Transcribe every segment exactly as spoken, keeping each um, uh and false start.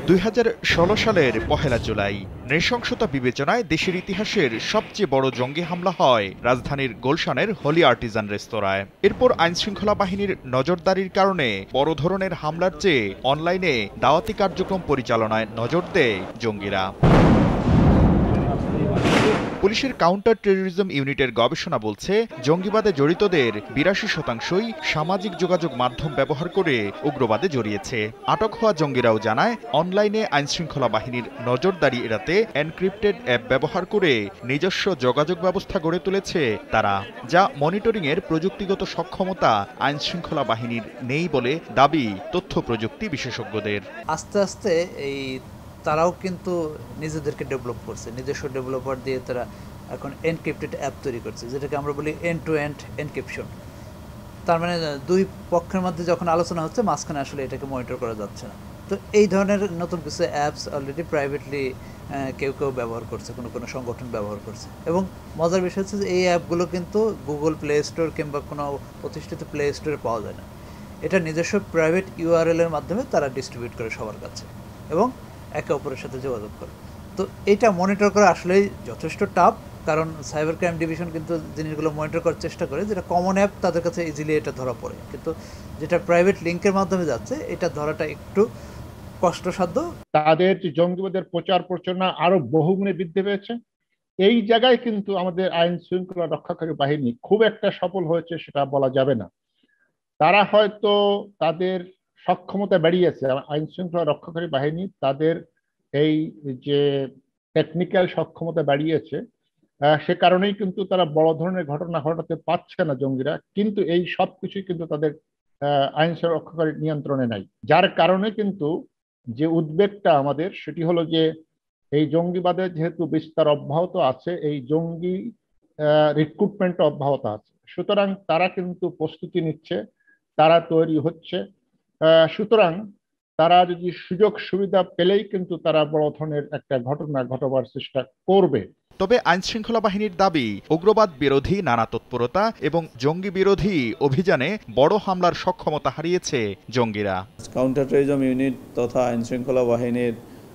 দুই হাজার ষোলো সালের পহেলা জুলাই নৃশংসতা বিবেচনায় দেশের ইতিহাসের সবচেয়ে বড় জঙ্গি হামলা হয় রাজধানীর গুলশানের হলি আর্টিজান রেস্তোরাঁয়। এরপর আইনশৃঙ্খলা বাহিনীর নজরদারির কারণে বড় ধরনের হামলার চেয়ে অনলাইনে দাওয়াতি কার্যক্রম পরিচালনায় নজর দেয় জঙ্গিরা। পুলিশের কাউন্টার টেরোরিজম ইউনিটের গবেষণা বলছে, জঙ্গিবাদে জড়িতদের বিরাশি শতাংশই সামাজিক যোগাযোগ মাধ্যম ব্যবহার করে উগ্রবাদে জড়িয়েছে। আটক হওয়া জঙ্গিরাও জানায়, অনলাইনে আইনশৃঙ্খলা বাহিনীর নজরদারি এড়াতে এনক্রিপ্টেড অ্যাপ ব্যবহার করে নিজস্ব যোগাযোগ ব্যবস্থা গড়ে তুলেছে তারা, যা মনিটরিংয়ের প্রযুক্তিগত সক্ষমতা আইনশৃঙ্খলা বাহিনীর নেই বলে দাবি তথ্য প্রযুক্তি বিশেষজ্ঞদের। আস্তে আস্তে এই তারাও কিন্তু নিজেদেরকে ডেভেলপ করছে, নিজস্ব ডেভেলপার দিয়ে তারা এখন এনক্রিপ্টেড অ্যাপ তৈরি করছে, যেটাকে আমরা বলি এন্ড টু এন্ড এনক্রিপশন। তার মানে দুই পক্ষের মধ্যে যখন আলোচনা হচ্ছে, মাঝখানে আসলে এটাকে মনিটর করা যাচ্ছে না। তো এই ধরনের নতুন কিছু অ্যাপস অলরেডি প্রাইভেটলি কেউ কেউ ব্যবহার করছে, কোনো কোনো সংগঠন ব্যবহার করছে। এবং মজার বিষয় হচ্ছে যে এই অ্যাপগুলো কিন্তু গুগল প্লে স্টোর কিংবা কোনো প্রতিষ্ঠিত প্লে স্টোরে পাওয়া যায় না। এটা নিজস্ব প্রাইভেট ইউআরএল এর মাধ্যমে তারা ডিস্ট্রিবিউট করে সবার কাছে এবং একে অপরের সাথে যোগাযোগ করে। তো এটা মনিটর করা আসলেই যথেষ্ট টাফ, কারণ সাইবার ক্রাইম ডিভিশন কিন্তু জিনিসগুলো মনিটর করার চেষ্টা করে, যেটা কমন অ্যাপ তাদের কাছে ইজিলি এটা ধরা পড়ে, কিন্তু যেটা প্রাইভেট লিঙ্কের মাধ্যমে যাচ্ছে এটা ধরাটা একটু কষ্টসাধ্য। তাদের জঙ্গিবাদের প্রচার প্রচারণা আরো বহুগুণে বৃদ্ধি পেয়েছে। এই জায়গায় কিন্তু আমাদের আইন শৃঙ্খলা রক্ষাকারী বাহিনী খুব একটা সফল হয়েছে সেটা বলা যাবে না। তারা হয়তো তাদের সক্ষমতা বাড়িয়েছে, আইন শৃঙ্খলা রক্ষাকারী বাহিনী তাদের এই যে টেকনিক্যাল সক্ষমতা বাড়িয়েছে, সে কারণেই কিন্তু তারা বড় ধরনের ঘটনা ঘটাতে পারছে না জঙ্গিরা। কিন্তু এই সব কিছুই কিন্তু তাদের আইন শৃঙ্খলা রক্ষাকারী নিয়ন্ত্রণে নাই, যার কারণে কিন্তু যে উদ্বেগটা আমাদের সেটি হলো যে এই জঙ্গিবাদের যেহেতু বিস্তার অব্যাহত আছে, এই জঙ্গি রিক্রুটমেন্ট অব্যাহত আছে, সুতরাং তারা কিন্তু প্রস্তুতি নিচ্ছে, তারা তৈরি হচ্ছে। সুতরাং তারা যদি সুযোগ সুবিধা পেলেই কিন্তু তারা বড় ধরনের একটা ঘটনা ঘটাবার চেষ্টা করবে। তবে আইনশৃঙ্খলা বাহিনীর দাবি, উগ্রবাদ বিরোধী নানা তৎপরতা এবং জঙ্গি বিরোধী অভিযানে বড় হামলার সক্ষমতা হারিয়েছে জঙ্গিরা। কাউন্টার টেরোরিজম ইউনিট তথা আইনশৃঙ্খলা বাহিনীর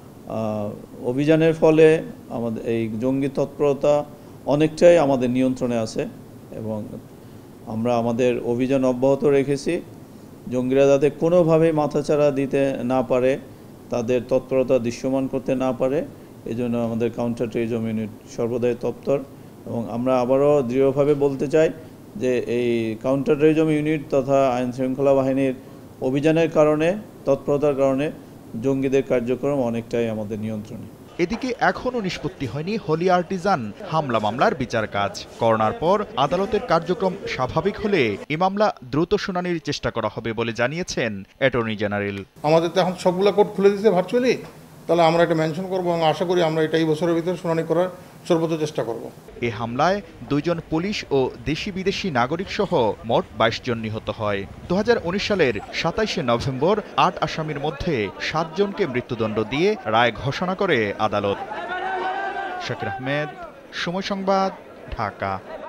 অভিযানের ফলে আমাদের এই জঙ্গি তৎপরতা অনেকটাই আমাদের নিয়ন্ত্রণে আছে এবং আমরা আমাদের অভিযান অব্যাহত রেখেছি। জঙ্গিরা যাতে কোনোভাবেই মাথাচাড়া দিতে না পারে, তাদের তৎপরতা দৃশ্যমান করতে না পারে, এই জন্য আমাদের কাউন্টার টেরোরিজম ইউনিট সর্বদাই তৎপর। এবং আমরা আবারও দৃঢ়ভাবে বলতে চাই যে এই কাউন্টার টেরোরিজম ইউনিট তথা আইন শৃঙ্খলা বাহিনীর অভিযানের কারণে, তৎপরতার কারণে জঙ্গিদের কার্যক্রম অনেকটাই আমাদের নিয়ন্ত্রণে। এদিকে এখনও নিষ্পত্তি হয়নি হলি আর্টিজান হামলা মামলার বিচার কাজ। করোনার পর আদালতের কার্যক্রম স্বাভাবিক হলে এই মামলা দ্রুত শুনানির চেষ্টা করা হবে বলে জানিয়েছেন অ্যাটর্নি জেনারেল। আমাদের তো এখন সবগুলো কোর্ট খুলে দিতে ভার্চুয়ালি, তাহলে আমরা এটা মেনশন করবো এবং আশা করি আমরা এটা এই বছরের ভিতরে শুনানি করার সর্বোচ্চ চেষ্টা করব। এ হামলায় দুইজন পুলিশ ও দেশি বিদেশি নাগরিক সহ মোট বাইশ জন নিহত হয়। দু হাজার উনিশ সালের সাতাইশে নভেম্বর আট আসামির মধ্যে সাত জনকে মৃত্যুদণ্ড দিয়ে রায় ঘোষণা করে আদালত। শাকির আহমেদ, সময় সংবাদ, ঢাকা।